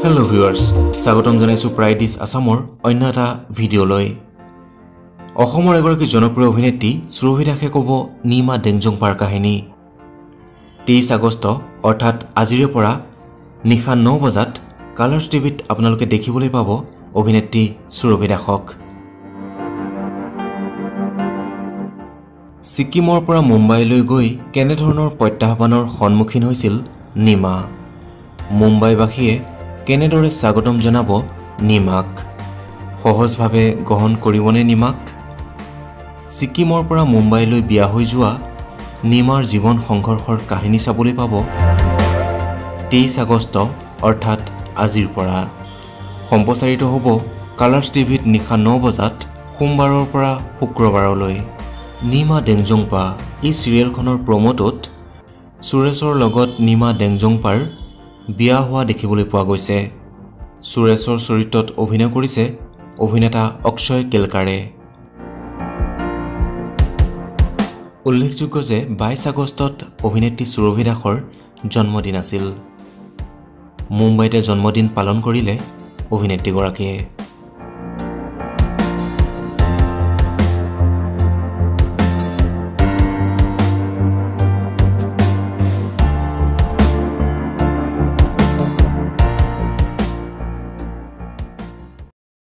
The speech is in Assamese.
Hello viewers, স্বাগতম জনাইছো প্ৰাইড ইজ আসামৰ অন্য এটা ভিডিঅ'লৈ। অসমৰ এগৰাকী জনপ্ৰিয় অভিনেত্ৰী সুৰভি দাসে ক'ব নিমা ডেংজংপাৰ কাহিনী। 23 আগষ্ট অৰ্থাৎ আজিৰে পৰা নিশা 9 বজাত কালাৰ্ছ টিভিত আপোনালোকে দেখিবলৈ পাব অভিনেত্ৰী সুৰভি দাসক। ছিকিমৰ পৰা মুম্বাইলৈ গৈ কেনেধৰণৰ প্ৰত্যাহ্বানৰ সন্মুখীন হৈছিল নিমা। মুম্বাইবাসীয়ে কেনেদৰে স্বাগতম জনাব নিমাক, সহজভাৱে গ্ৰহণ কৰিবনে নিমাক? ছিকিমৰ পৰা মুম্বাইলৈ বিয়া হৈ যোৱা নিমাৰ জীৱন সংঘৰ্ষৰ কাহিনী চাবলৈ পাব 23 আগষ্ট অৰ্থাৎ আজিৰ পৰা। সম্প্ৰচাৰিত হ'ব কালাৰ্ছ টিভিত নিশা 9 বজাত সোমবাৰৰ পৰা শুক্ৰবাৰলৈ। নিমা ডেংজংপা এই চিৰিয়েলখনৰ প্ৰমোটোত সুৰেশৰ লগত নিমা ডেংজংপাৰ বিয়া হোৱা দেখিবলৈ পোৱা গৈছে। সুৰেশৰ চৰিত্ৰত অভিনয় কৰিছে অভিনেতা অক্ষয় কেলকাৰে। উল্লেখযোগ্য যে 22 আগষ্টত অভিনেত্ৰী সুৰভি দাসৰ জন্মদিন আছিল। মুম্বাইতে জন্মদিন পালন কৰিলে অভিনেত্ৰীগৰাকীয়ে।